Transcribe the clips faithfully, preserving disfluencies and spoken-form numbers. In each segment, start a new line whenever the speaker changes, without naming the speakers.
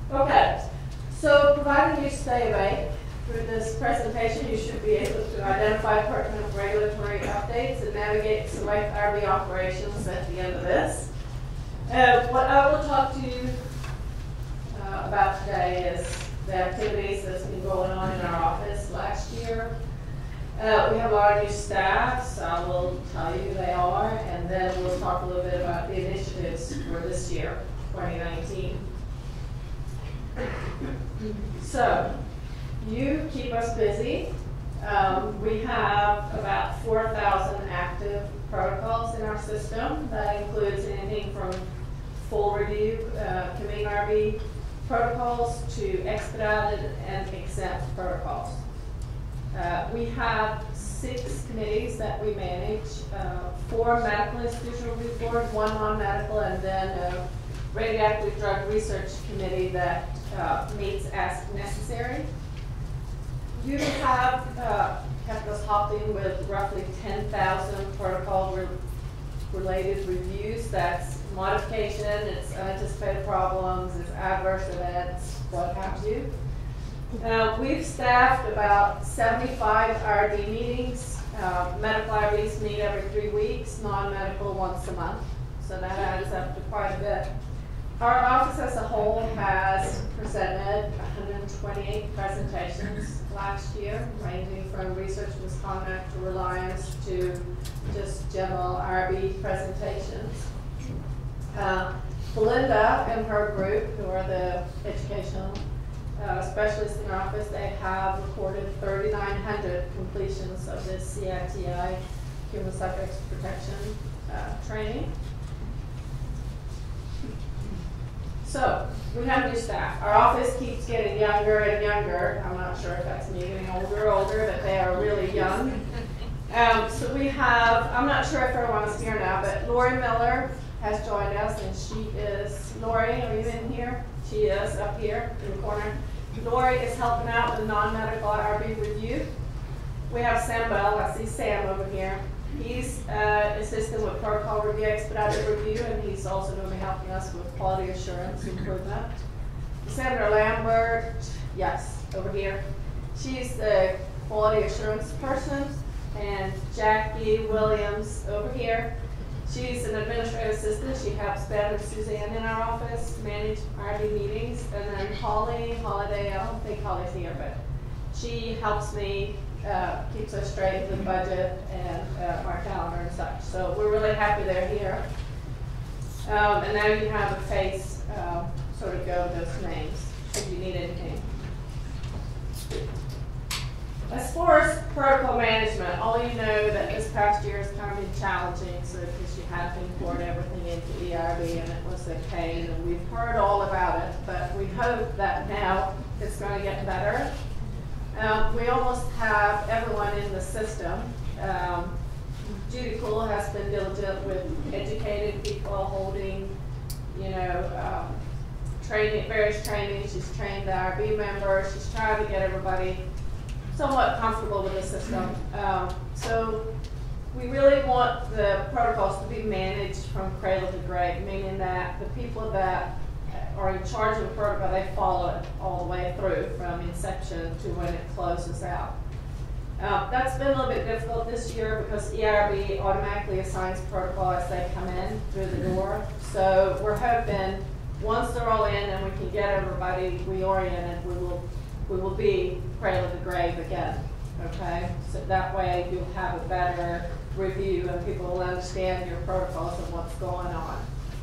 Okay, so providing you stay awake through this presentation, you should be able to identify pertinent regulatory updates and navigate select R V operations at the end of this. Uh, what I will talk to you uh, about today is the activities that's been going on in our office last year. Uh, we have a lot of new staff, so I will tell you who they are, and then we'll talk a little bit about the initiatives for this year, twenty nineteen. So, you keep us busy. Um, we have about four thousand active protocols in our system. That includes anything from full review, uh, committee R V protocols to expedited and exempt protocols. Uh, we have six committees that we manage, uh, four medical institutional review boards, one non-medical, and then a radioactive drug research committee that uh, meets as necessary. You have uh, kept us hopping with roughly ten thousand protocol re related reviews. That's modification, it's unanticipated problems, it's adverse events, what have you. Uh, we've staffed about seventy-five R D meetings. Uh, medical R Vs meet every three weeks, non-medical once a month. So that adds up to quite a bit. Our office as a whole has presented one hundred twenty-eight presentations last year, ranging from research misconduct to reliance to just general R V presentations. Uh, Belinda and her group, who are the educational Uh, specialists in our office, they have recorded thirty-nine hundred completions of this C I T I, Human Subjects Protection uh, training. So, we have new staff. Our office keeps getting younger and younger. I'm not sure if that's me getting older or older, but they are really young. Um, so we have, I'm not sure if everyone is here now, but Lori Miller has joined us, and she is, Lori, are you in here? She is up here in the corner. Lori is helping out with non-medical R V review. We have Sam Bell, I see Sam over here. He's uh, assisting with protocol review, expedited review, and he's also going to be helping us with quality assurance improvement. Sandra Lambert, yes, over here. She's the quality assurance person. And Jackie Williams over here. She's an administrative assistant. She helps Ben and Suzanne in our office manage R V meetings. And then Holly Holiday, I don't think Holly's here, but she helps me, uh, keeps us straight with the budget and uh, our calendar and such. So we're really happy they're here. Um, and now you have a face, uh, sort of go with those names if you need anything. As far as protocol management, all you know that this past year has kind of been challenging, so because you had to import everything into E R V and it was a pain, and we've heard all about it, but we hope that now it's going to get better. Um, we almost have everyone in the system. Um, Judy Cool has been diligent with educating people, holding, you know, um, training, various trainings. She's trained the R V members. She's trying to get everybody somewhat comfortable with the system. Um, so we really want the protocols to be managed from cradle to grave, meaning that the people that are in charge of the protocol, they follow it all the way through from inception to when it closes out. Uh, that's been a little bit difficult this year because E R V automatically assigns protocol as they come in through the door. So we're hoping once they're all in and we can get everybody reoriented, we will we will be cradle to grave again, okay? So that way you'll have a better review and people will understand your protocols and what's going on.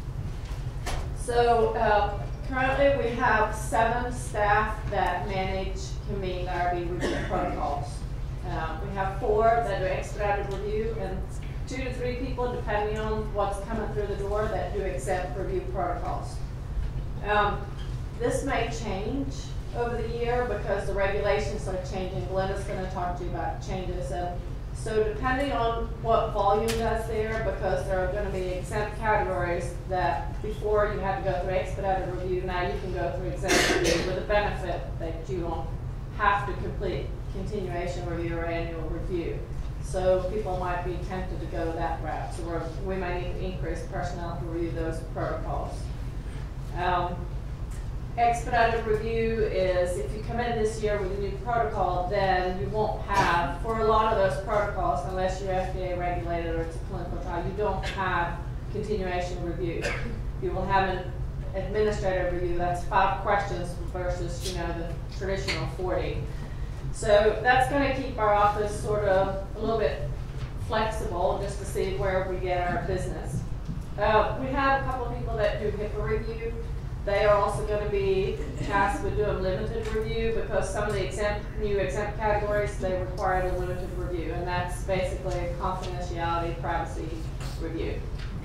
So uh, currently we have seven staff that manage convened R V review protocols. Uh, we have four that do expedited review and two to three people, depending on what's coming through the door, that do exempt review protocols. Um, this may change over the year because the regulations are changing. Belinda's going to talk to you about changes. And so depending on what volume that's there, because there are going to be exempt categories that before you had to go through expedited review, now you can go through exempt review with the benefit that you don't have to complete continuation review or annual review. So people might be tempted to go that route. So we're, we may need to increase personnel to review those protocols. Um, expedited review is if you come in this year with a new protocol, then you won't have, for a lot of those protocols, unless you're F D A regulated or it's a clinical trial, you don't have continuation review. You will have an administrative review. That's five questions versus, you know, the traditional forty. So that's going to keep our office sort of a little bit flexible just to see where we get our business. Uh, we have a couple of people that do HIPAA review. They are also going to be tasked with doing limited review because some of the exempt, new exempt categories, they require a limited review, and that's basically a confidentiality, privacy review.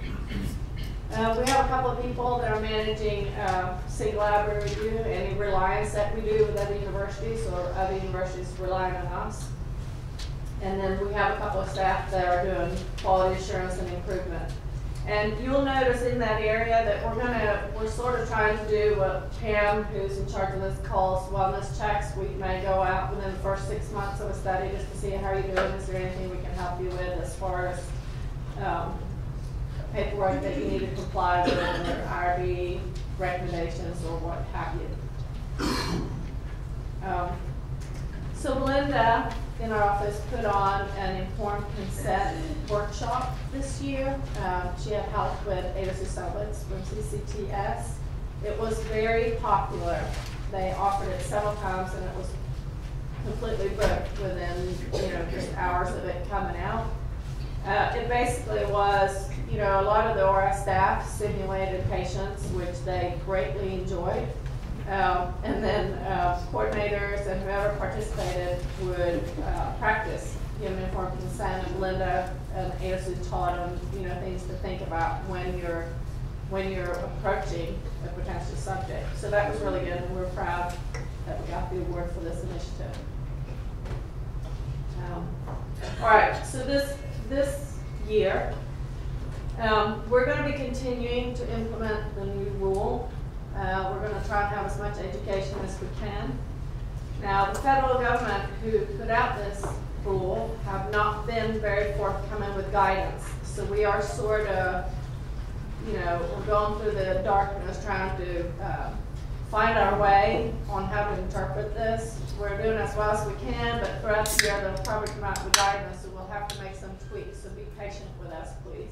Uh, we have a couple of people that are managing uh, single library review, any reliance that we do with other universities or other universities relying on us. And then we have a couple of staff that are doing quality assurance and improvement. And you'll notice in that area that we're gonna, we're sort of trying to do what Pam, who's in charge of this, calls wellness checks. We may go out within the first six months of a study just to see how you're doing. Is there anything we can help you with as far as um, paperwork that you need to comply with, or I R B recommendations, or what have you. Um, so Belinda in our office put on an informed consent workshop this year. Um, she had help with Ada Susovitz from C C T S. It was very popular. They offered it several times and it was completely booked within, you know, just hours of it coming out. Uh, it basically was, you know, a lot of the O R S staff simulated patients, which they greatly enjoyed. Um, and then uh, coordinators and whoever participated would uh, practice giving informed consent. And Belinda and Ada Sue taught them, you know, things to think about when you're when you're approaching a potential subject. So that was really good, and we're proud that we got the award for this initiative. Um, all right, so this this year um, we're going to be continuing to implement the new rule. Uh, we're going to try and have as much education as we can. Now, the federal government who put out this rule have not been very forthcoming with guidance. So we are sort of, you know, we're going through the darkness trying to uh, find our way on how to interpret this. We're doing as well as we can, but throughout the year they'll probably come out with guidance, so we'll have to make some tweaks. So be patient with us, please.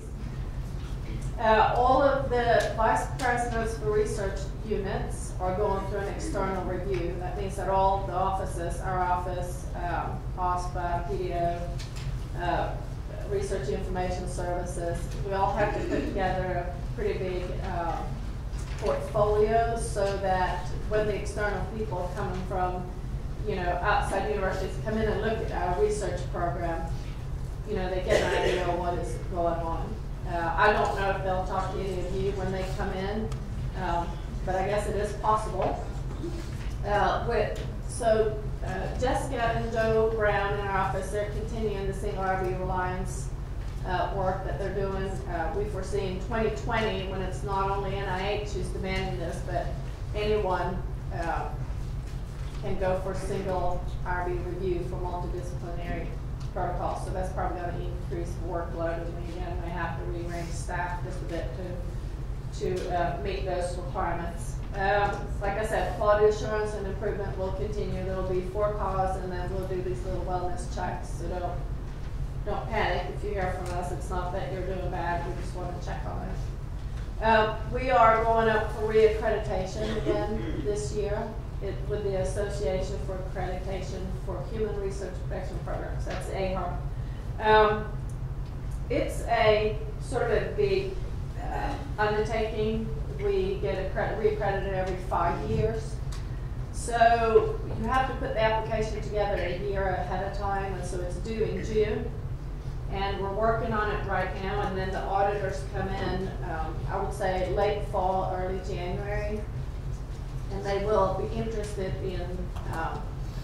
Uh, all of the vice presidents for research units are going through an external review. That means that all the offices, our office, um, OSPA, P D O, uh, Research Information Services, we all have to put together a pretty big uh, portfolio so that when the external people coming from, you know, outside universities come in and look at our research program, you know, they get an idea of what is going on. Uh, I don't know if they'll talk to any of you when they come in, um, but I guess it is possible. Uh, with, so uh, Jessica and Joe Brown in our office, they're continuing the single R B reliance uh, work that they're doing. Uh, we foresee in twenty twenty, when it's not only N I H who's demanding this, but anyone uh, can go for single R B review for multidisciplinary protocols. So that's probably going to increase workload, and we again may have to rearrange staff just a bit to to uh, meet those requirements. Um, like I said, quality assurance and improvement will continue. There will be four calls, and then we'll do these little wellness checks. So don't don't panic if you hear from us. It's not that you're doing bad. We just want to check on it. Um, we are going up for reaccreditation again this year. It, with the Association for Accreditation for Human Research Protection Programs. That's A H A R. Um, it's a sort of a big uh, undertaking. We get reaccredited every five years. So you have to put the application together a year ahead of time, and so it's due in June. And we're working on it right now, and then the auditors come in, um, I would say late fall, early January. And they will be interested in um,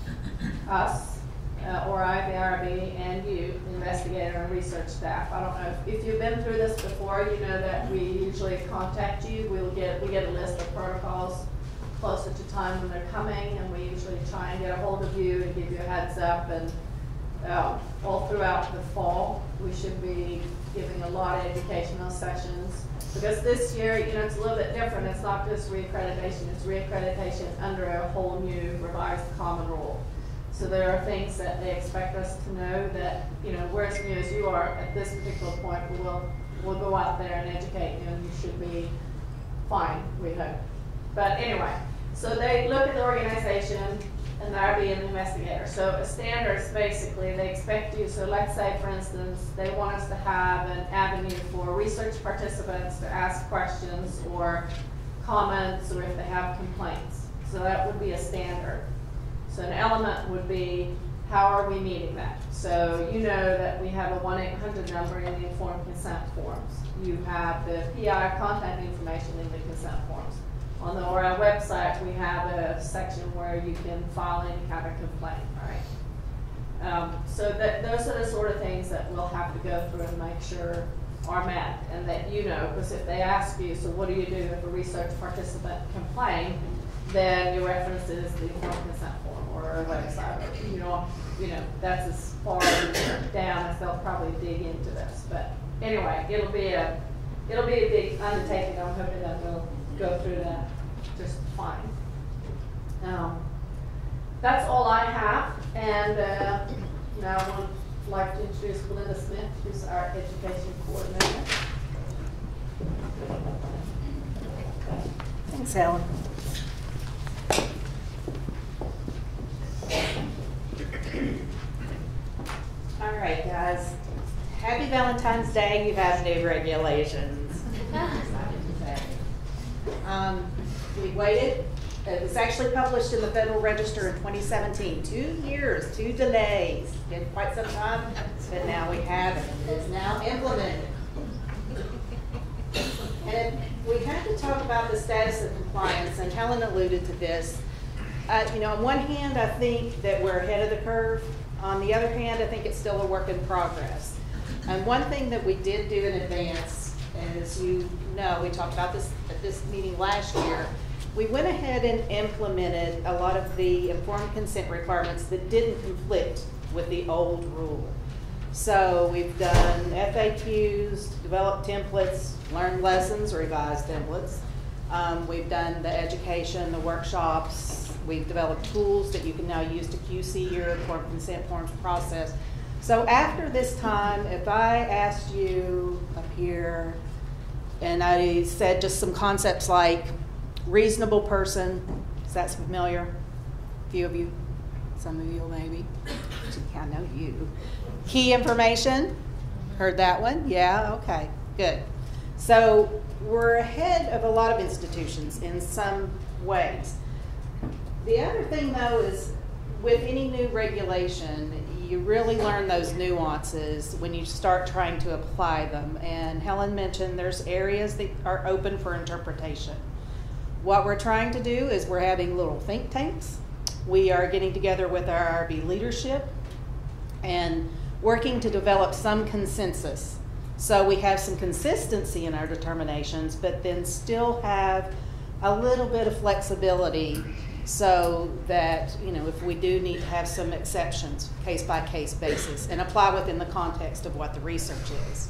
us, uh, or I B R B, and you, investigator and research staff. I don't know if, if you've been through this before. You know that we usually contact you. We'll get we get a list of protocols closer to time when they're coming, and we usually try and get a hold of you and give you a heads up. And uh, all throughout the fall, we should be giving a lot of educational sessions. Because this year, you know, it's a little bit different. It's not just reaccreditation, it's reaccreditation under a whole new revised common rule. So there are things that they expect us to know that, you know, we're as new as you are at this particular point, but we'll, we'll go out there and educate you, and you should be fine, we hope. But anyway, so they look at the organization, and they'll be an investigator. So a standards, basically, they expect you, so let's say, for instance, they want us to have an avenue for research participants to ask questions or comments, or if they have complaints. So that would be a standard. So an element would be, how are we meeting that? So you know that we have a one eight hundred number in the informed consent forms. You have the P I contact information in the consent forms. On the O R I website, we have a section where you can file any kind of complaint, right? Um, so that, those are the sort of things that we'll have to go through and make sure are met, and that you know, because if they ask you, so what do you do if a research participant complains, then your reference is the informed consent form or a website, or, you know, you know, that's as far down as they'll probably dig into this. But anyway, it'll be a, it'll be a big undertaking. I'm hoping that we'll go through that just fine. Um, that's all I have, and uh, now I would like to introduce Belinda Smith, who's our education coordinator.
Thanks, Helen. All right, guys. Happy Valentine's Day. You have new regulations. Um, we waited. It was actually published in the Federal Register in twenty seventeen. Two years, two delays. Been quite some time, but now we have it. It is now implemented. And we had to talk about the status of compliance, and Helen alluded to this. Uh, you know, on one hand, I think that we're ahead of the curve. On the other hand, I think it's still a work in progress. And one thing that we did do in advance, as you know, we talked about this at this meeting last year, we went ahead and implemented a lot of the informed consent requirements that didn't conflict with the old rule. So we've done F A Qs, developed templates, learned lessons, revised templates. Um, we've done the education, the workshops. We've developed tools that you can now use to Q C your informed consent forms process. So after this time, if I asked you up here and I said just some concepts like reasonable person, is that familiar? A few of you, some of you maybe. I know you. Key information, heard that one? Yeah, okay, good. So we're ahead of a lot of institutions in some ways. The other thing though is with any new regulation, you really learn those nuances when you start trying to apply them. And Helen mentioned there's areas that are open for interpretation. What we're trying to do is we're having little think tanks. We are getting together with our R B leadership and working to develop some consensus. So we have some consistency in our determinations, but then still have a little bit of flexibility so that, you know, if we do need to have some exceptions, case by case basis, and apply within the context of what the research is.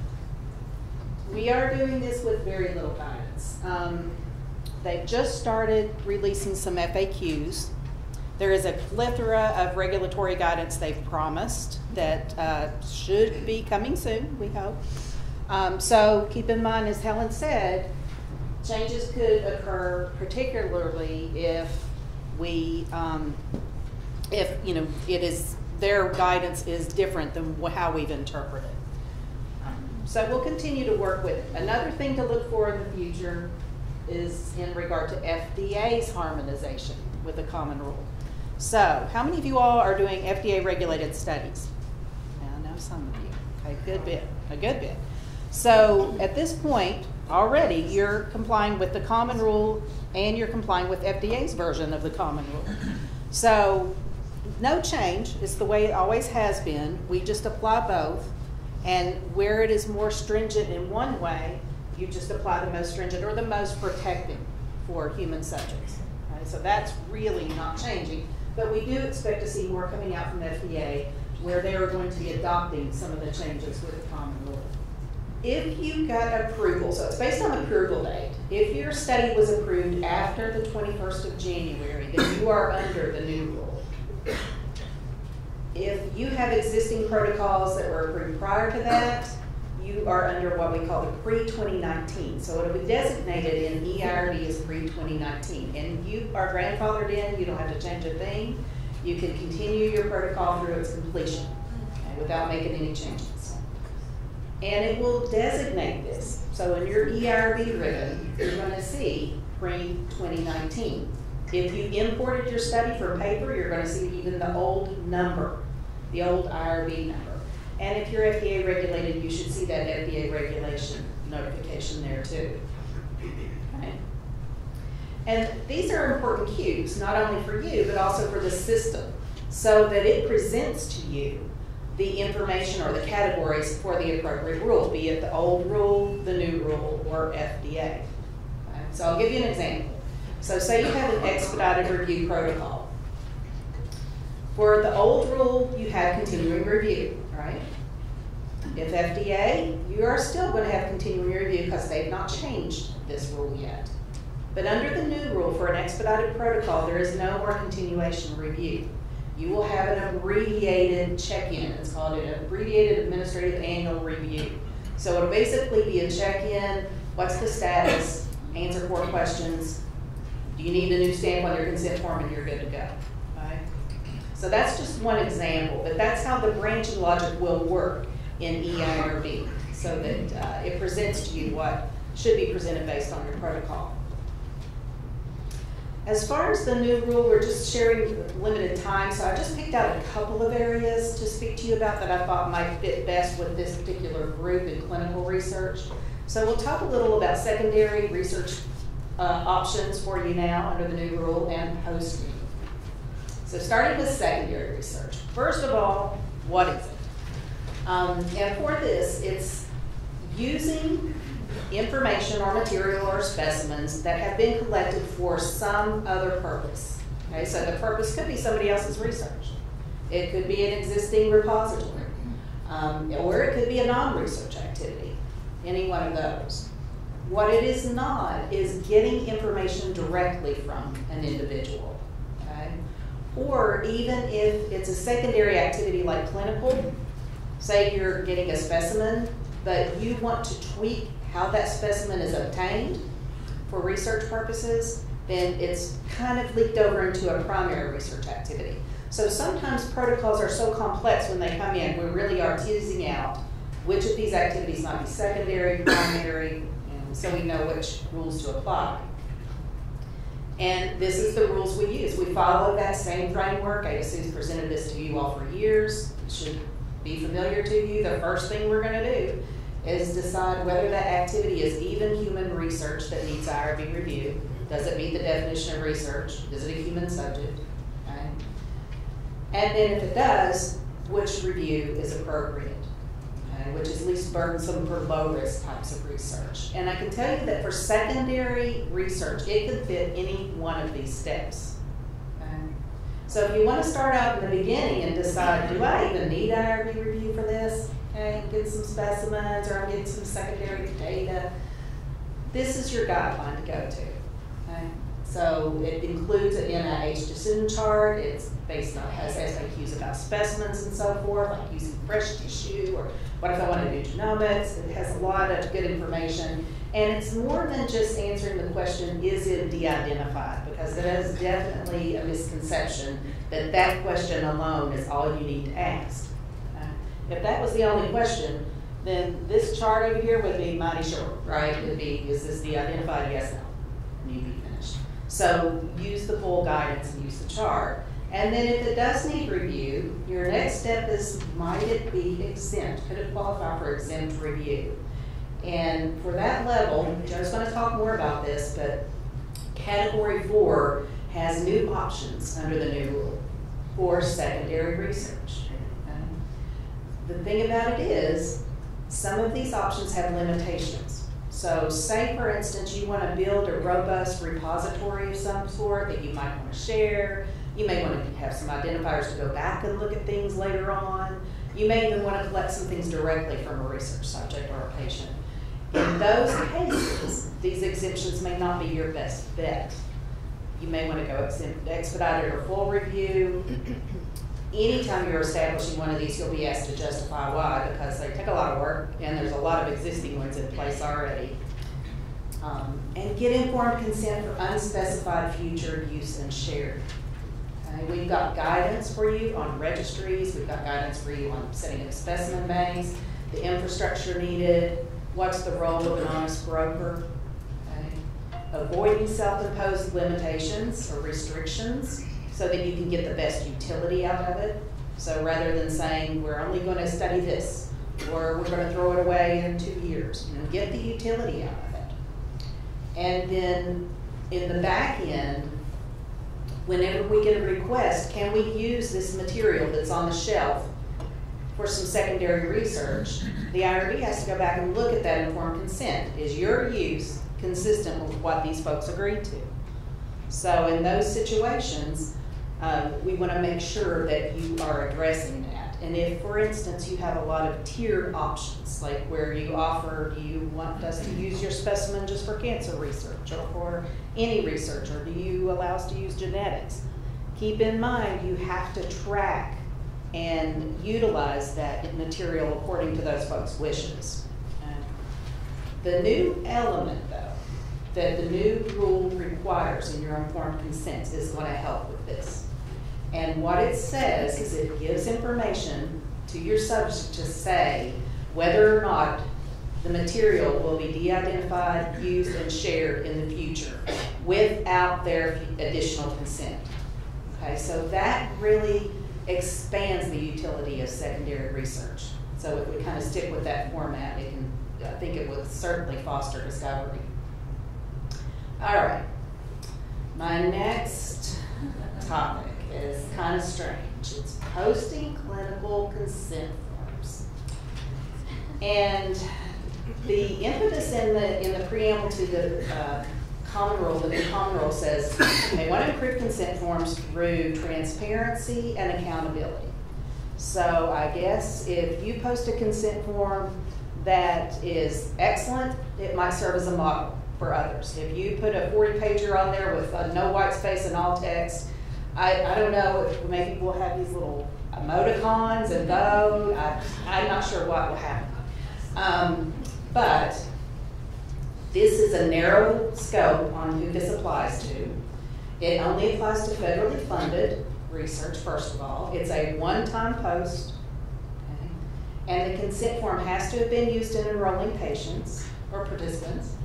We are doing this with very little guidance. Um, they've just started releasing some F A Qs. There is a plethora of regulatory guidance they've promised that uh, should be coming soon, we hope. Um, so keep in mind, as Helen said, changes could occur, particularly if we, um, if you know, it is their guidance is different than how we've interpreted. Um, so we'll continue to work with it. Another thing to look for in the future is in regard to F D A's harmonization with the common rule. So, how many of you all are doing F D A regulated studies? I know some of you. Okay, good bit, a good bit. So, at this point, already you're complying with the common rule and you're complying with F D A's version of the common rule. So, no change. It's the way it always has been. We just apply both. And where it is more stringent in one way, you just apply the most stringent or the most protecting for human subjects. Okay? So that's really not changing. But we do expect to see more coming out from F D A where they are going to be adopting some of the changes with the common rule. if you got approval, so it's based on approval date. If your study was approved after the twenty-first of January, then you are under the new rule. If you have existing protocols that were approved prior to that, you are under what we call the pre twenty nineteen. So it'll be designated in E I R B as pre twenty nineteen. And you are grandfathered in, you don't have to change a thing. You can continue your protocol through its completion, okay, without making any changes. And it will designate this. So in your E I R B ribbon, you're going to see pre twenty nineteen. If you imported your study for paper, you're going to see even the old number, the old I R B number. And if you're F D A regulated, you should see that F D A regulation notification there too. Okay. And these are important cues, not only for you, but also for the system, so that it presents to you the information or the categories for the appropriate rule, be it the old rule, the new rule, or F D A. Okay. So I'll give you an example. So say you have an expedited review protocol. For the old rule, you have continuing review, right? If F D A, you are still going to have continuing review because they've not changed this rule yet. But under the new rule for an expedited protocol, there is no more continuation review. You will have an abbreviated check-in. It's called an abbreviated administrative annual review. So it'll basically be a check-in, what's the status, answer four questions, do you need a new stamp on your consent form, and you're good to go. Right? So that's just one example, but that's how the branching logic will work in E I R B, so that uh, it presents to you what should be presented based on your protocol. As far as the new rule, we're just sharing limited time, so I just picked out a couple of areas to speak to you about that I thought might fit best with this particular group in clinical research. So we'll talk a little about secondary research uh, options for you now under the new rule and post-new. So starting with secondary research. First of all, what is it? Um, and for this, it's using information or material or specimens that have been collected for some other purpose. Okay, so the purpose could be somebody else's research. It could be an existing repository, um, or it could be a non-research activity, any one of those. What it is not is getting information directly from an individual, okay? Or even if it's a secondary activity like clinical, say you're getting a specimen, but you want to tweak how that specimen is obtained for research purposes, then it's kind of leaked over into a primary research activity. So sometimes protocols are so complex when they come in, we really are teasing out which of these activities might be secondary, primary, and so we know which rules to apply. And this is the rules we use. We follow that same framework. A S U's presented this to you all for years. It should be familiar to you. The first thing we're going to do is decide whether that activity is even human research that needs I R B review. Does it meet the definition of research? Is it a human subject? Okay. And then if it does, which review is appropriate? Okay, which is least burdensome for low-risk types of research. And I can tell you that for secondary research, it could fit any one of these steps. Okay. So if you want to start out in the beginning and decide, do I even need I R B review for this? Okay, get some specimens, or I'm getting some secondary data. This is your guideline to go to. Okay? So it includes an N I H decision chart. It's based on, has S A Qs about specimens and so forth, like using fresh tissue, or what if I want to do genomics. It has a lot of good information. And it's more than just answering the question, is it de-identified? Because it is definitely a misconception that that question alone is all you need to ask. If that was the only question, then this chart over here would be mighty short, right? It would be, is this de-identified? Yes, no. And you'd be finished. So use the full guidance and use the chart. And then if it does need review, your next step is, might it be exempt? Could it qualify for exempt review? And for that level, Joe's going to talk more about this, but Category four has new options under the new rule for secondary research. The thing about it is, some of these options have limitations. So say, for instance, you want to build a robust repository of some sort that you might want to share. You may want to have some identifiers to go back and look at things later on. You may even want to collect some things directly from a research subject or a patient. In those cases, these exemptions may not be your best bet. You may want to go expedited or full review. Anytime you're establishing one of these, you'll be asked to justify why, because they take a lot of work and there's a lot of existing ones in place already. Um, and get informed consent for unspecified future use and share. Okay, we've got guidance for you on registries. We've got guidance for you on setting up specimen banks, the infrastructure needed, what's the role of an honest broker, okay? Avoiding self-imposed limitations or restrictions so that you can get the best utility out of it. So rather than saying, we're only going to study this, or we're going to throw it away in two years, you know, get the utility out of it. And then in the back end, whenever we get a request, can we use this material that's on the shelf for some secondary research? The I R B has to go back and look at that informed consent. Is your use consistent with what these folks agreed to? So in those situations, um, we want to make sure that you are addressing that. And if, for instance, you have a lot of tiered options, like where you offer, do you want us to use your specimen just for cancer research or for any research, or do you allow us to use genetics? Keep in mind, you have to track and utilize that material according to those folks' wishes. Okay. The new element, though, that the new rule requires in your informed consent is going to help with this. And what it says is it gives information to your subject to say whether or not the material will be de-identified, used, and shared in the future without their additional consent. Okay, so that really expands the utility of secondary research. So if we kind of stick with that format, it can, I think it would certainly foster discovery. All right, my next topic is kind of strange. It's posting clinical consent forms. And the impetus in the, in the preamble to the uh, common rule, the new common rule says they want to improve consent forms through transparency and accountability. So I guess if you post a consent form that is excellent, it might serve as a model for others. If you put a forty pager on there with uh, no white space and all text, I, I don't know if maybe we'll have these little emoticons and go. I, I'm not sure what will happen. Um, but this is a narrow scope on who this applies to. It only applies to federally funded research, first of all. It's a one-time post. Okay? And the consent form has to have been used in enrolling patients or participants.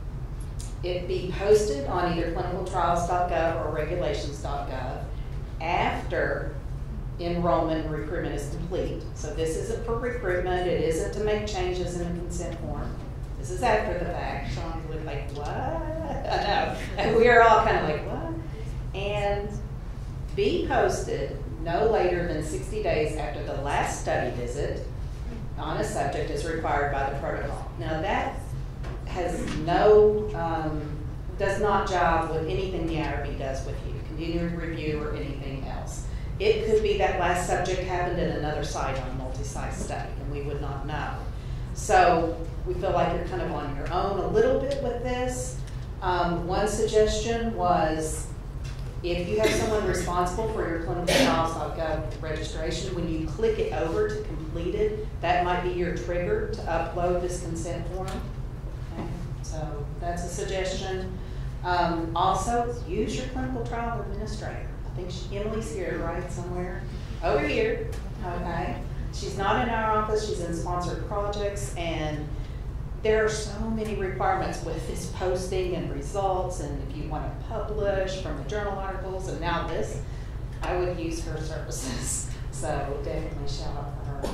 It be posted on either clinical trials dot gov or regulations dot gov after enrollment and recruitment is complete. So this isn't for recruitment. It isn't to make changes in the consent form. This is after the fact. Sean's like, what? I know. And we are all kind of like, what? And be posted no later than sixty days after the last study visit on a subject is required by the protocol. Now that has no, um, does not jive with anything the I R B does with you, continuing review or anything else. It could be that last subject happened in another site on a multi-site study and we would not know. So we feel like you're kind of on your own a little bit with this. Um, one suggestion was if you have someone responsible for your clinical trials dot gov registration, when you click it over to complete it, that might be your trigger to upload this consent form. So that's a suggestion. Um, also, use your clinical trial administrator. I think she, Emily's here, right, somewhere? Over here, okay? She's not in our office, she's in sponsored projects, and there are so many requirements with this posting and results, and if you want to publish from the journal articles, and now this, I would use her services. So definitely shout out for her.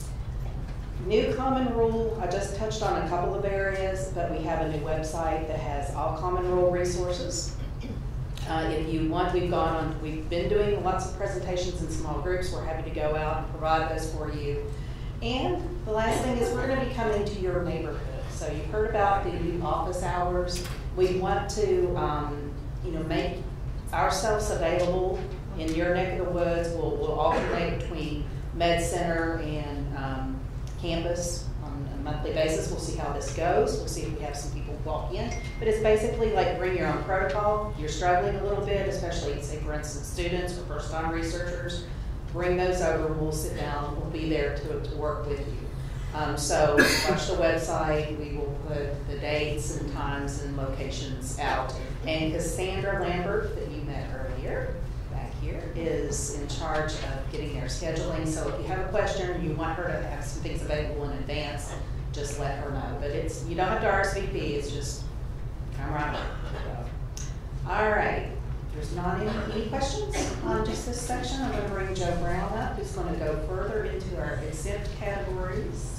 New common rule, I just touched on a couple of areas, but we have a new website that has all common rule resources. Uh, if you want, we've gone on, we've been doing lots of presentations in small groups. We're happy to go out and provide those for you. And the last thing is we're going to be coming to your neighborhood. So you've heard about the new office hours. We want to, um, you know, make ourselves available in your neck of the woods. We'll, we'll alternate between med center and um, campus on a monthly basis. We'll see how this goes. We'll see if we have some people walk in. But it's basically like bring your own protocol. You're struggling a little bit, especially, say, for instance, students or first-time researchers. Bring those over. We'll sit down. We'll be there to, to work with you. Um, so watch the website. We will put the dates and times and locations out. And Cassandra Lambert, that you met earlier, back here, is in charge of getting their scheduling. So if you have a question or you want her to have some things available in advance, just let her know. But it's, you don't have to R S V P, it's just come right up. So, all right, there's not any, any questions on just this section. I'm going to bring Joe Brown up, who's going to go further into our exempt categories.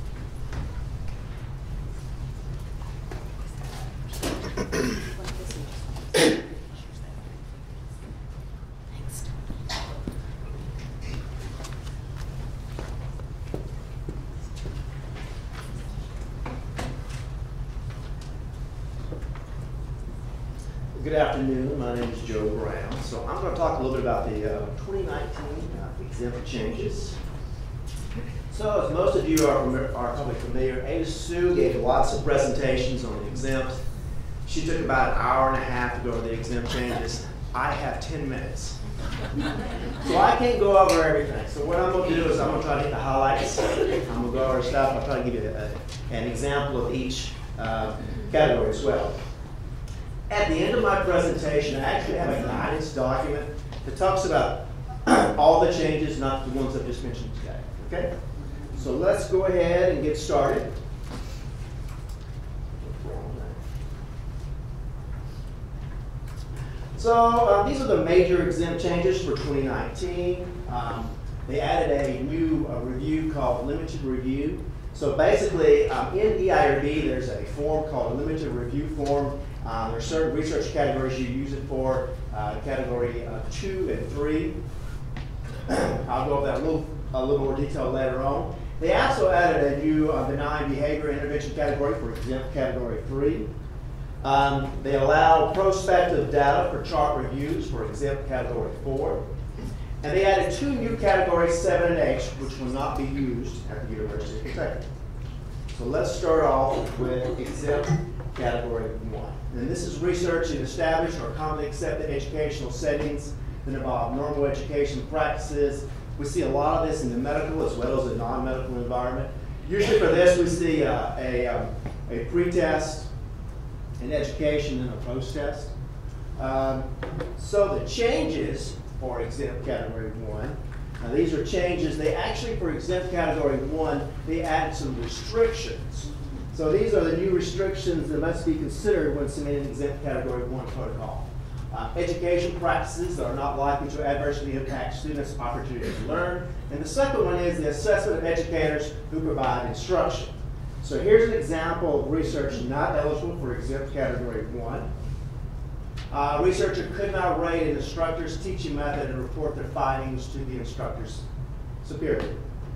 Good afternoon, my name is Joe Brown. So I'm going to talk a little bit about the uh, twenty nineteen uh, exempt changes. So as most of you are, are probably familiar, Ada Sue gave lots of presentations on the exempt. She took about an hour and a half to go over the exempt changes. I have ten minutes. So I can't go over everything. So what I'm going to do is I'm going to try to hit the highlights. I'm going to go over stuff. I'll try to give you a, an example of each uh, category as well. At the end of my presentation, I actually have a guidance document that talks about all the changes, not the ones I've just mentioned today. Okay? So let's go ahead and get started. So uh, these are the major exempt changes for twenty nineteen. Um, they added a new uh, review called limited review. So basically, um, in E I R B, there's a form called a limited review form. Um, there are certain research categories you use it for, uh, category uh, two and three. I'll go over that a little, a little more detail later on. They also added a new uh, benign behavior intervention category for exempt category three. Um, they allow prospective data for chart reviews for exempt category four. And they added two new categories, seven and H, which will not be used at the University of Kentucky. So let's start off with exempt category one. And this is research in established or commonly accepted educational settings that involve normal education practices. We see a lot of this in the medical as well as the non-medical environment. Usually for this, we see uh, a, um, a pre-test, an education, and a post-test. Um, so the changes for exempt category one, now these are changes, they actually, for exempt category one, they added some restrictions. So these are the new restrictions that must be considered when submitting an exempt category one protocol. Uh, education practices that are not likely to adversely impact students' opportunity to learn. And the second one is the assessment of educators who provide instruction. So here's an example of research not eligible for exempt category one. Uh, researcher could not rate an instructor's teaching method and report their findings to the instructor's superior.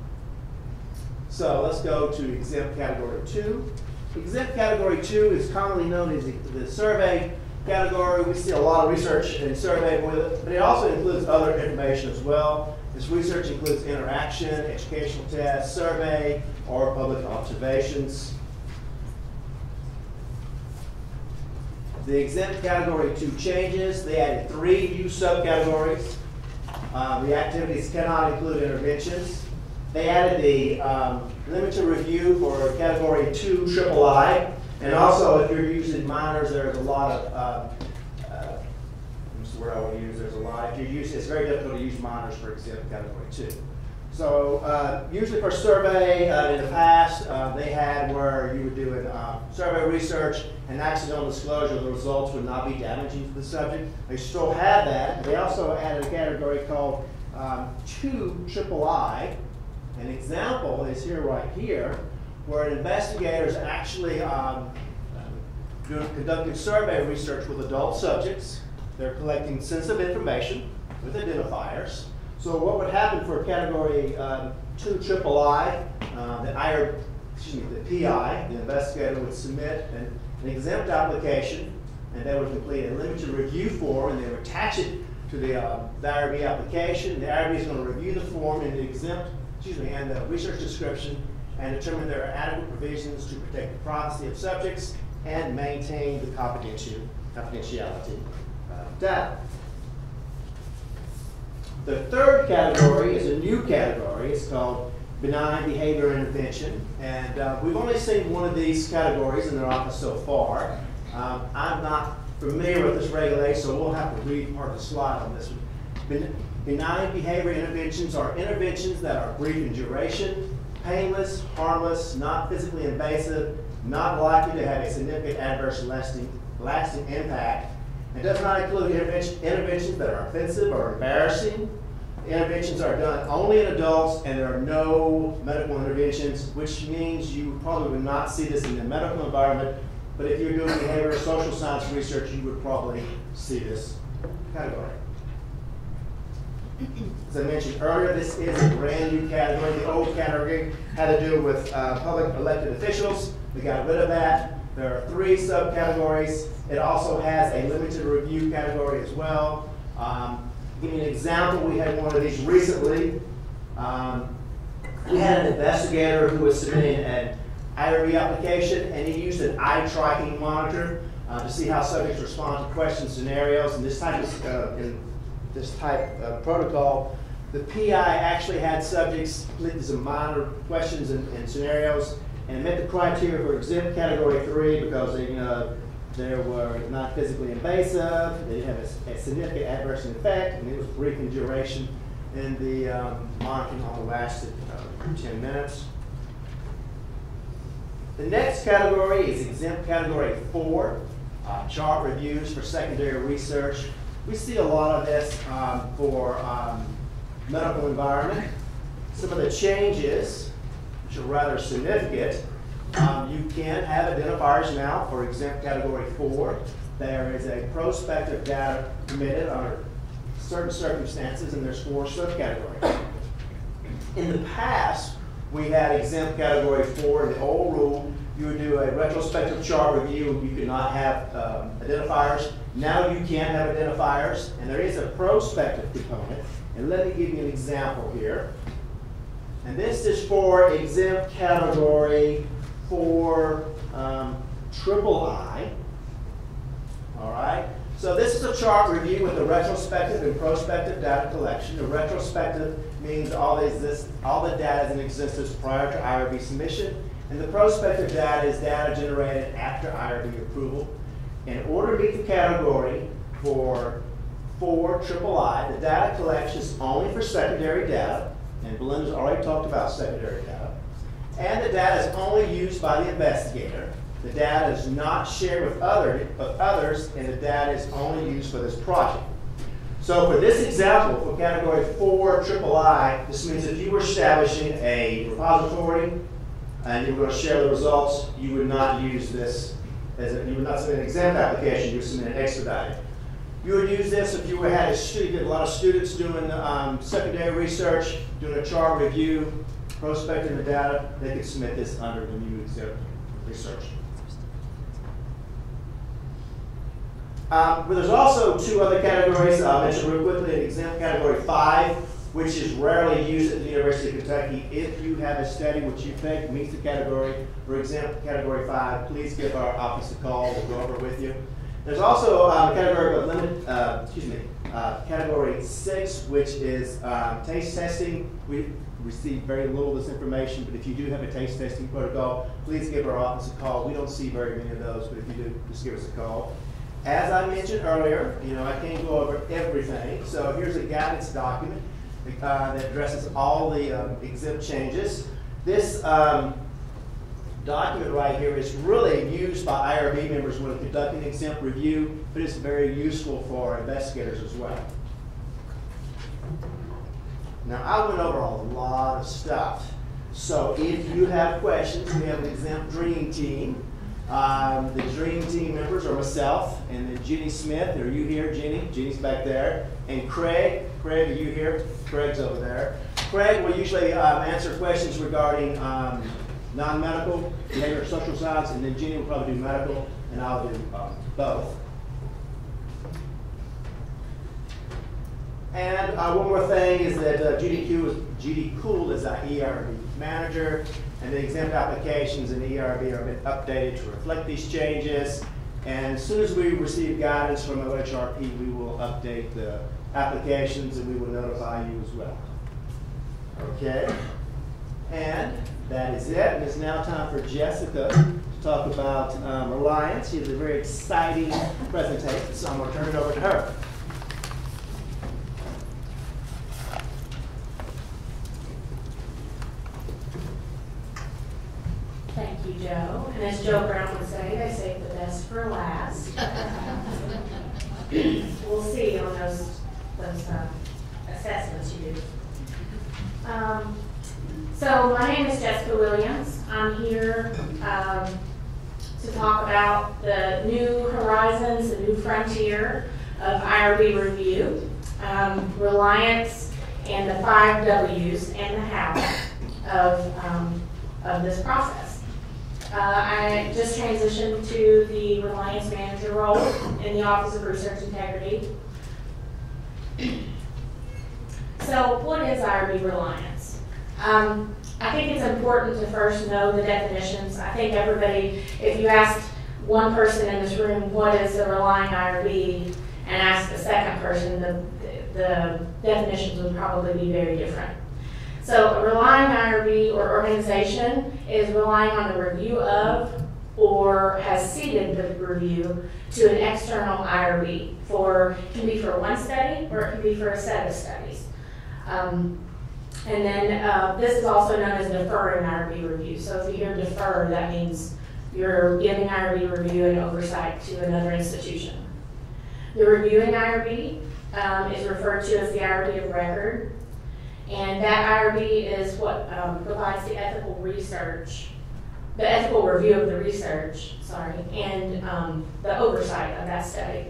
So let's go to exempt category two. Exempt category two is commonly known as the, the survey category. We see a lot of research in survey with it, but it also includes other information as well. This research includes interaction, educational tests, survey, or public observations. The exempt category two changes. They added three new subcategories. Uh, the activities cannot include interventions. They added the um, limited review for category two triple I, and also if you're using minors, there's a lot of, uh, uh, what's the word I want to use, there's a lot, if you're using, it's very difficult to use minors for exempt category two. So uh, usually for survey, uh, in the past, uh, they had where you were doing uh, survey research and accidental disclosure of the results would not be damaging to the subject. They still have that. They also added a category called um, two triple I. An example is here, right here, where an investigator is actually um, doing, conducting survey research with adult subjects. They're collecting sensitive information with identifiers. So what would happen for category um, two triple I, uh, the, I R, excuse me, the P I, the investigator would submit an, an exempt application, and they would complete a limited review form, and they would attach it to the, uh, the I R B application. The I R B is going to review the form and the exempt, excuse me, and the research description and determine there are adequate provisions to protect the privacy of subjects and maintain the confidential, confidentiality of data. The third category is a new category. It's called benign behavior intervention. And uh, we've only seen one of these categories in their office so far. Um, I'm not familiar with this regulation, so we'll have to read part of the slide on this one. Ben benign behavior interventions are interventions that are brief in duration, painless, harmless, not physically invasive, not likely to have a significant adverse lasting, lasting impact. It does not include intervention, interventions that are offensive or embarrassing. Interventions are done only in adults, and there are no medical interventions, which means you probably would not see this in the medical environment, but if you're doing behavioral social science research, you would probably see this category. As I mentioned earlier, this is a brand new category. The old category had to do with uh, public elected officials. We got rid of that. There are three subcategories. It also has a limited review category as well. Um, give you an example. We had one of these recently. Um, we had an investigator who was submitting an I R B application, and he used an eye tracking monitor uh, to see how subjects respond to question scenarios. And this type of uh, in this type of protocol, the P I actually had subjects complete some minor questions and, and scenarios, and met the criteria for exempt category three because they, you know, they were not physically invasive, they didn't have a, a significant adverse effect, and it was brief in duration, and the um, monitoring only lasted uh, ten minutes. The next category is exempt category four, uh, chart reviews for secondary research. We see a lot of this um, for um, medical environment. Some of the changes, which are rather significant, um, you can have identifiers now for exempt category four. There is a prospective data permitted under certain circumstances, and there's four subcategories. In the past, we had exempt category four. In the old rule, you would do a retrospective chart review. You could not have um, identifiers. Now you can have identifiers, and there is a prospective component. And let me give you an example here. And this is for exempt category for um, triple I. All right. So this is a chart review with a retrospective and prospective data collection. The retrospective means all the, exist, all the data is in existence prior to I R B submission, and the prospective data is data generated after I R B approval. In order to meet the category for for triple I, the data collection is only for secondary data, and Belinda's already talked about secondary data, and the data is only used by the investigator. The data is not shared with, other, with others, and the data is only used for this project. So for this example, for category four triple I, this means if you were establishing a repository and you were going to share the results, you would not use this as a, you would not submit an exempt application, you would submit an expedited. You would use this if you were, had a, student, a lot of students doing um, secondary research, doing a chart review, prospecting the data, they could submit this under the new exempt research. Um, but there's also two other categories. I'll mention real quickly an exempt category five, which is rarely used at the University of Kentucky. If you have a study which you think meets the category for exempt category five, please give our office a call. We'll go over it with you. There's also uh, a category of limit, uh, excuse me, uh, category six, which is um, taste testing. We receive very little of this information, but if you do have a taste testing protocol, please give our office a call. We don't see very many of those, but if you do, just give us a call. As I mentioned earlier, you know, I can't go over everything, so here's a guidance document uh, that addresses all the um, exempt changes. This um, document right here is really used by I R B members when conducting exempt review, but it's very useful for investigators as well. Now, I went over a lot of stuff, so if you have questions, we have an exempt dream team. Um, the dream team members are myself and then Jenny Smith. Are you here, Jenny? Jenny's back there. And Craig. Craig, are you here? Craig's over there. Craig will usually um, answer questions regarding um, non-medical, behavioral social science, and then Jenny will probably do medical, and I'll do um, both. And uh, one more thing is that uh, Judy Kuhl is, Judy Kuhl is our E R B manager, and the exempt applications in E R B are updated to reflect these changes. And as soon as we receive guidance from O H R P, we will update the applications and we will notify you as well. Okay, and that is it. And it's now time for Jessica to talk about um, Reliance. She has a very exciting presentation, so I'm going to turn it over to her.
Thank you, Joe. And as Joe Brown would say, they save the best for last. We'll see on those, those uh, assessments you do. Um, so my name is Jessica Williams. I'm here um, to talk about the new horizons, the new frontier of I R B review, um, Reliance, and the five W's and the how of, um, of this process. Uh, I just transitioned to the Reliance Manager role in the Office of Research Integrity. So what is I R B Reliance? Um, I think it's important to first know the definitions. I think everybody, if you asked one person in this room, what is a relying I R B, and asked the second person, the, the definitions would probably be very different. So a relying I R B or organization is relying on the review of or has ceded the review to an external I R B. For, it can be for one study or it can be for a set of studies. Um, and then uh, this is also known as deferring I R B review. So if you hear defer, that means you're giving I R B review and oversight to another institution. The reviewing I R B um, is referred to as the I R B of record. And that I R B is what um, provides the ethical research, the ethical review of the research, sorry, and um, the oversight of that study.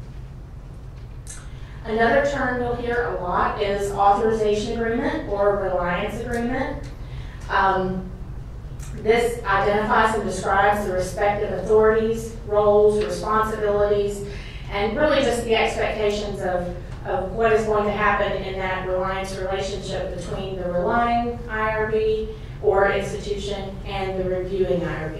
Another term you'll hear a lot is authorization agreement or reliance agreement. Um, this identifies and describes the respective authorities, roles, responsibilities, and really just the expectations of of what is going to happen in that reliance relationship between the relying I R B or institution and the reviewing I R B.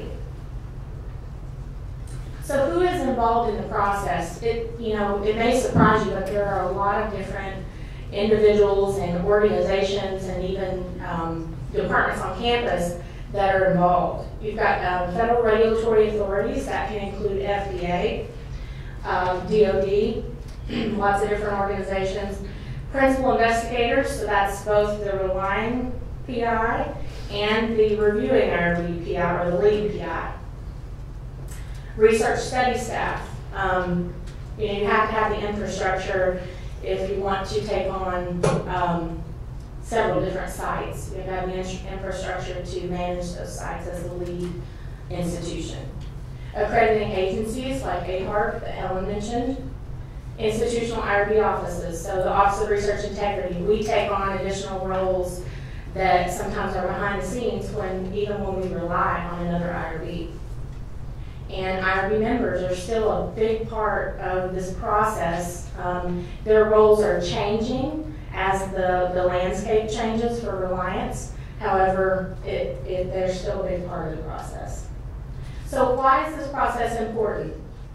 So who is involved in the process? It, you know, it may surprise you, but there are a lot of different individuals and organizations and even um, departments on campus that are involved. You've got um, federal regulatory authorities, that can include F D A, um, D O D, lots of different organizations. Principal investigators, so that's both the relying P I and the reviewing I R B P I or the lead P I. Research study staff. Um, you know, you have to have the infrastructure if you want to take on um, several different sites. You have the infrastructure to manage those sites as the lead institution. Accrediting agencies like A H A R C that Helen mentioned. Institutional I R B offices, so the Office of Research Integrity, we take on additional roles that sometimes are behind the scenes when even when we rely on another I R B. And I R B members are still a big part of this process. Um, their roles are changing as the, the landscape changes for Reliance. However, it, it, they're still a big part of the process. So why is this process important?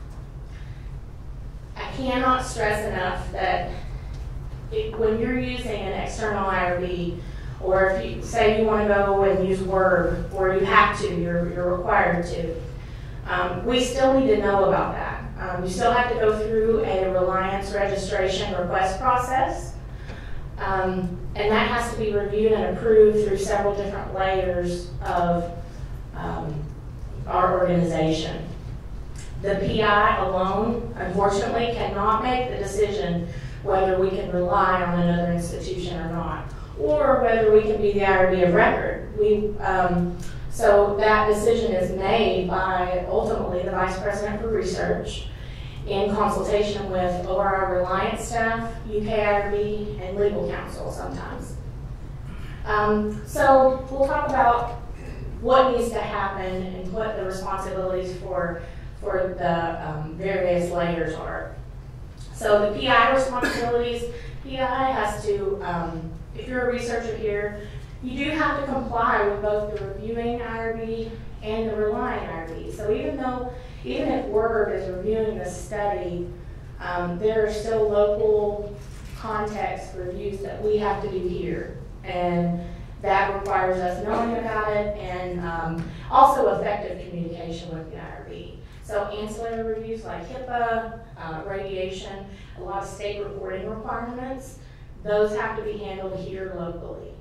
I cannot stress enough that it, when you're using an external I R B, or if you say you want to go and use Word, or you have to, you're, you're required to, um, we still need to know about that. Um, you still have to go through a Reliance registration request process, um, and that has to be reviewed and approved through several different layers of um, our organization. The P I alone, unfortunately, cannot make the decision whether we can rely on another institution or not, or whether we can be the I R B of record. We, um, so that decision is made by, ultimately, the Vice President for Research in consultation with O R R Reliance staff, U K I R B, and legal counsel sometimes. Um, so we'll talk about what needs to happen and what the responsibilities for for the um, various layers are. So the P I responsibilities P I has to, um, if you're a researcher here, you do have to comply with both the reviewing I R B and the relying I R B. So even though, even if W R B is reviewing the study, um, there are still local context reviews that we have to do here. And that requires us knowing about it and um, also effective communication with the I R B. So ancillary reviews like HIPAA, uh, radiation, a lot of state reporting requirements, those have to be handled here locally.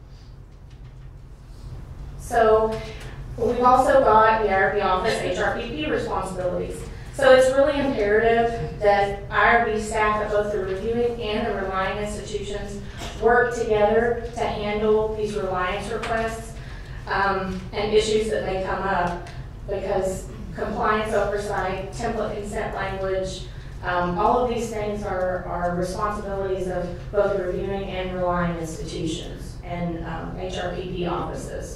So we've also got the I R B office H R P P responsibilities. So it's really imperative that I R B staff at both the reviewing and the relying institutions work together to handle these reliance requests um, and issues that may come up, because compliance oversight, template consent language, um, all of these things are, are responsibilities of both the reviewing and relying institutions and um, H R P P offices.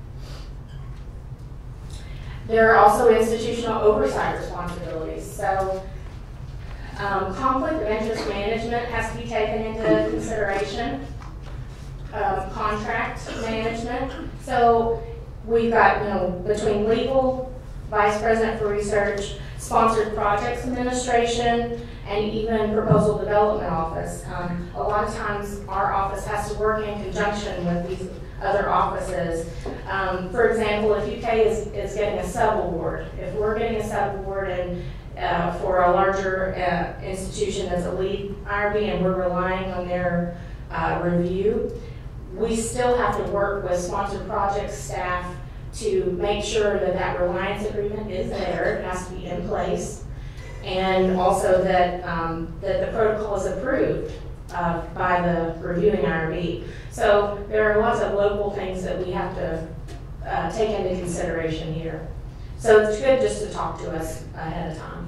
There are also institutional oversight responsibilities. So um, conflict of interest management has to be taken into consideration. Um, contract management. So we've got, you know, between legal, vice president for research, sponsored projects administration, and even proposal development office. Um, a lot of times our office has to work in conjunction with these other offices. Um, for example, if U K is, is getting a sub-award, if we're getting a sub-award and uh, for a larger uh, institution as a lead I R B and we're relying on their uh, review, we still have to work with sponsored projects staff to make sure that that reliance agreement is there, it has to be in place, and also that, um, that the protocol is approved uh, by the reviewing I R B. So there are lots of local things that we have to uh, take into consideration here. So it's good just to talk to us ahead of time.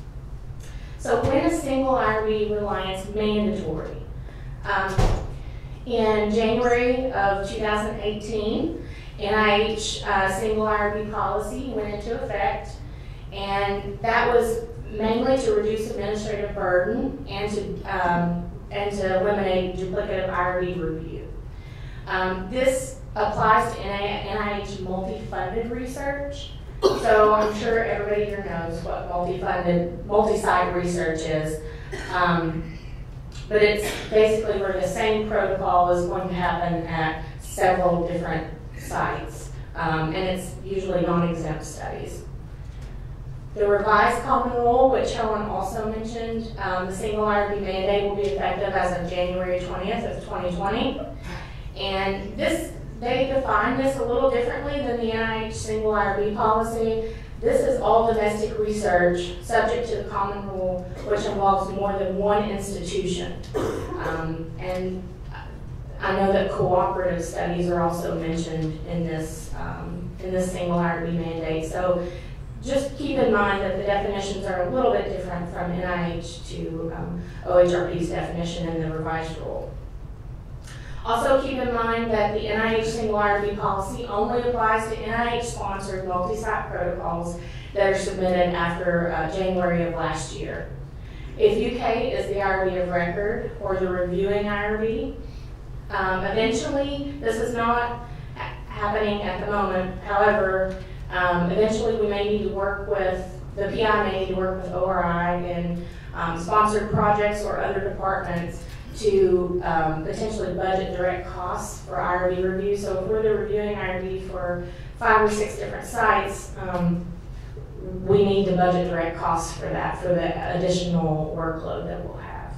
So when is single I R B reliance mandatory? Um, in January of two thousand eighteen, N I H uh, single I R B policy went into effect, and that was mainly to reduce administrative burden and to um, and to eliminate duplicative I R B review. Um, this applies to N I H multi-funded research. So I'm sure everybody here knows what multi-funded, multi-site research is. Um, but it's basically where the same protocol is going to happen at several different sites. Um, and it's usually non-exempt studies. The revised common rule, which Helen also mentioned, um, the single I R B mandate will be effective as of January twentieth of twenty twenty. And this, they define this a little differently than the N I H single I R B policy. This is all domestic research subject to the common rule, which involves more than one institution. Um, and I know that cooperative studies are also mentioned in this, um, in this single I R B mandate. So just keep in mind that the definitions are a little bit different from N I H to um, O H R P's definition in the revised rule. Also keep in mind that the N I H single I R B policy only applies to N I H-sponsored multi-site protocols that are submitted after uh, January of last year. If U K is the I R B of record or the reviewing I R B, um, eventually, this is not ha happening at the moment, however, um, eventually we may need to work with, the P I may need to work with O R I and um, sponsored projects or other departments to um, potentially budget direct costs for I R B review. So if we're the reviewing I R B for five or six different sites, um, we need to budget direct costs for that, for the additional workload that we'll have.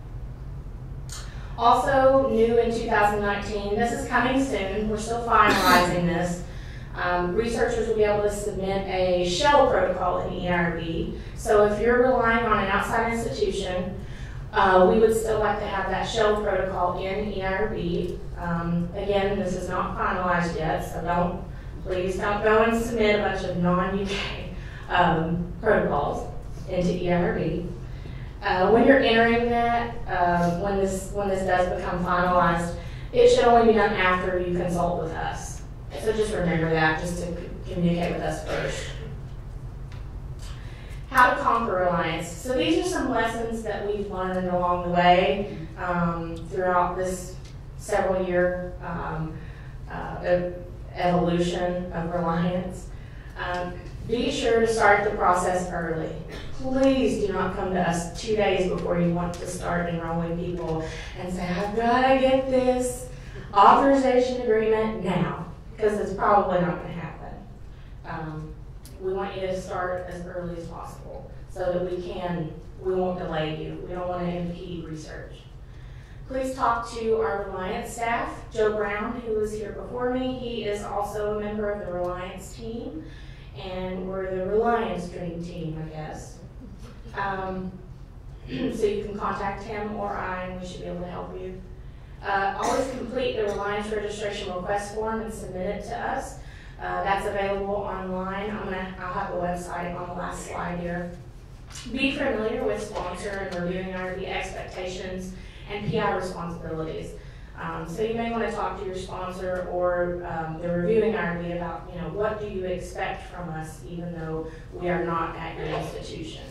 Also, new in two thousand nineteen, this is coming soon, we're still finalizing this. Um, researchers will be able to submit a shell protocol in E I R B. So if you're relying on an outside institution, Uh, we would still like to have that shell protocol in E I R B. Um, again, this is not finalized yet, so don't, please don't go and submit a bunch of non-U K um, protocols into E I R B. Uh, when you're entering that, uh, when this when this does become finalized, it should only be done after you consult with us. So just remember that, just to communicate with us first. how to conquer reliance. So these are some lessons that we've learned along the way um, throughout this several year um, uh, evolution of reliance. Um, be sure to start the process early. Please do not come to us two days before you want to start enrolling people and say, I've got to get this authorization agreement now, because it's probably not going to happen. Um, we want you to start as early as possible so that we can, we won't delay you. We don't want to impede research. Please talk to our Reliance staff. Joe Brown, who was here before me, he is also a member of the Reliance team, and we're the Reliance Dream Team, I guess. Um, so you can contact him or I, and we should be able to help you. Uh, always complete the Reliance registration request form and submit it to us. Uh, that's available online. I'm gonna, I'll have the website on the last slide here. Be familiar with sponsor and reviewing I R B expectations and P I responsibilities. Um, so you may want to talk to your sponsor or um, the reviewing I R B about, you know, what do you expect from us, even though we are not at your institution.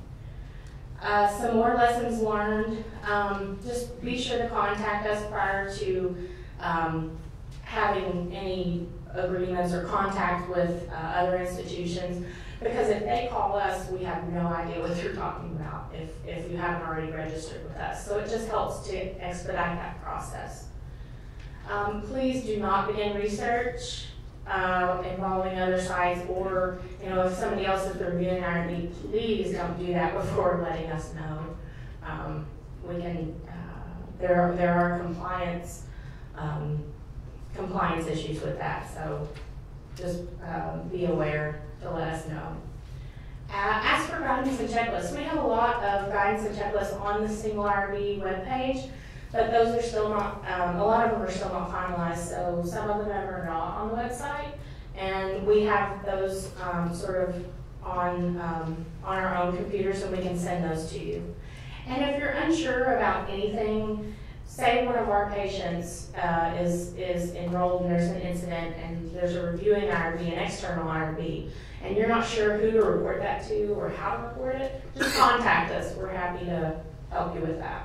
Uh, some more lessons learned. Um, just be sure to contact us prior to um, having any agreements or contact with uh, other institutions, because if they call us, we have no idea what they're talking about if, if you haven't already registered with us. So it just helps to expedite that process. Um, please do not begin research uh, involving other sites, or you know, if somebody else is reviewing I R B, please don't do that before letting us know. Um, we can, uh, there are, there are compliance um, compliance issues with that, so just um, be aware to let us know. Uh, ask for guidance and checklists. We have a lot of guidance and checklists on the single I R B webpage, but those are still not, um, a lot of them are still not finalized, so some of them are not on the website, and we have those um, sort of on, um, on our own computers, so we can send those to you. And if you're unsure about anything, say one of our patients uh, is, is enrolled and there's an incident and there's a reviewing I R B, an external I R B, and you're not sure who to report that to or how to report it, just contact us. We're happy to help you with that.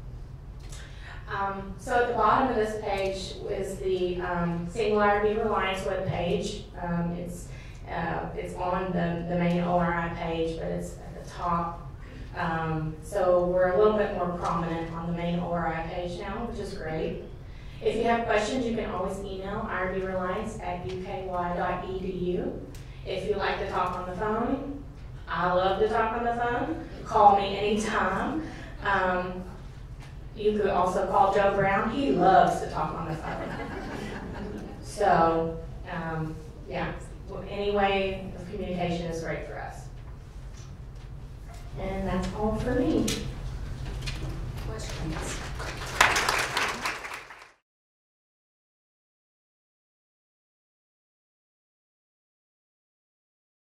Um, so at the bottom of this page is the um, Single I R B Reliance webpage. Um, it's, uh, it's on the, the main O R I page, but it's at the top. Um, so we're a little bit more prominent on the main O R I page now, which is great. If you have questions, you can always email I R B reliance at U K Y dot E D U. If you like to talk on the phone, I love to talk on the phone. Call me anytime. Um, you could also call Joe Brown. He loves to talk on the phone. So, um, yeah, any way of communication is great for us. And that's all for me.
Questions?